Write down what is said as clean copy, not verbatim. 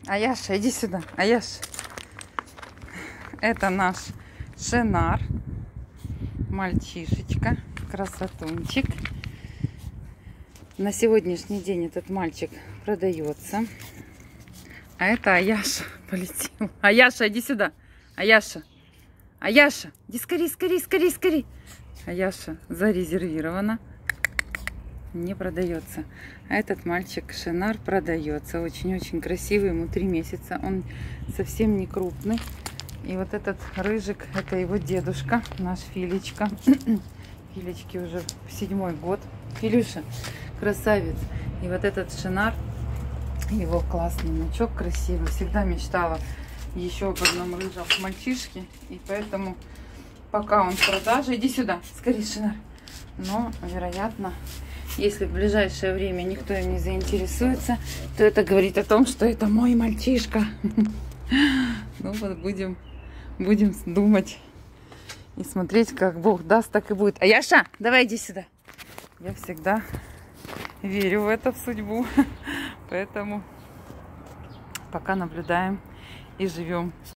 Аяша, иди сюда. Аяша. Это наш Шенар. Мальчишечка. Красотунчик. На сегодняшний день этот мальчик продается. А это Аяша полетел. Аяша, иди сюда. Аяша. Аяша, иди скорей, скорей, скорей, скорей. Аяша зарезервирована. Не продается. А этот мальчик Шенар продается. Очень-очень красивый. Ему 3 месяца. Он совсем не крупный. И вот этот рыжик, это его дедушка, наш Филечка. Филечке уже 7-й год. Филюша, красавец. И вот этот Шенар, его классный внучок, красивый. Всегда мечтала еще об одном рыжем мальчишке. И поэтому пока он в продаже... Иди сюда, скорее, Шенар. Но, вероятно, если в ближайшее время никто им не заинтересуется, то это говорит о том, что это мой мальчишка. Ну вот будем думать и смотреть, как Бог даст, так и будет. Аяша, давай иди сюда. Я всегда верю в это, в судьбу. Поэтому пока наблюдаем и живем.